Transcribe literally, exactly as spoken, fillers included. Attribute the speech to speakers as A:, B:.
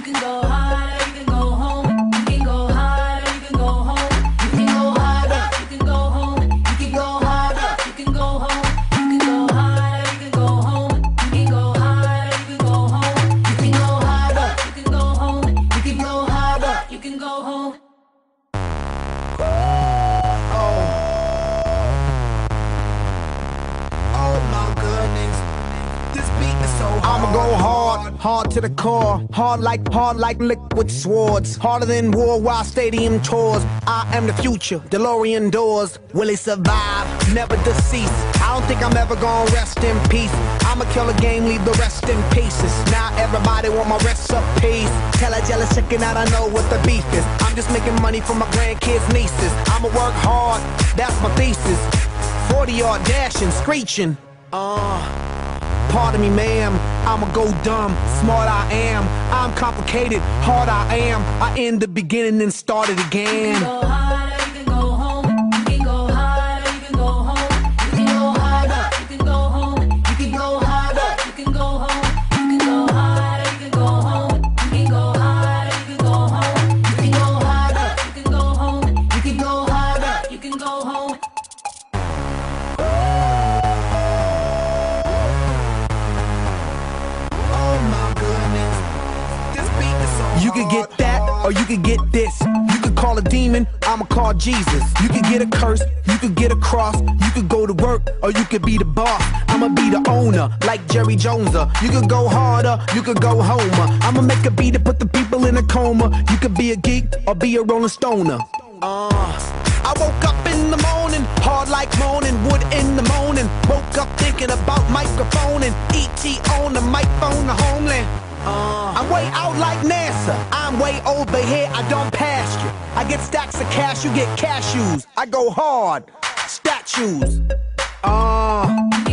A: You can go hard or you can go home. You can go hard or you can go home. You can go harder, you can go home. You can go harder, you can go home. You can go hard or you can go home. You can go hard or you can go home. You can go harder, you can go home. You can go harder, you can go home.
B: I'ma go hard, hard to the core. Hard like, hard like liquid swords. Harder than worldwide stadium tours. I am the future, DeLorean doors. Will he survive? Never deceased. I don't think I'm ever gonna rest in peace. I'ma kill a game, leave the rest in pieces. Now everybody want my recipes. Tell a jealous chicken out I know what the beef is. I'm just making money for my grandkids, nieces. I'ma work hard, that's my thesis. forty yard dashing, screeching. Uh... Pardon me, ma'am, I'ma go dumb. Smart I am, I'm complicated. Hard I am, I end the beginning and start it again.
A: You can go hard or you can go home. You can go hard or you can go home. You can go harder, you can go home. You can go harder, you can go home. You can go hard or you can go home. You can go hard or you can go home. You can go harder, you can go home. You can go harder, you can go home.
B: You could get that, or you could get this. You could call a demon, I'ma call Jesus. You could get a curse, you could get a cross. You could go to work, or you could be the boss. I'ma be the owner, like Jerry Joneser. You could go harder, you could go homer. I'ma make a beat to put the people in a coma. You could be a geek, or be a rolling stoner. Uh, I woke up in the morning, hard like moaning, wood in the morning. Woke up thinking about microphone and E T on the microphone, the homeland. Uh, I'm way out like NASA. I'm way over here, I don't pass you. I get stacks of cash, you get cashews. I go hard, statues. Uh,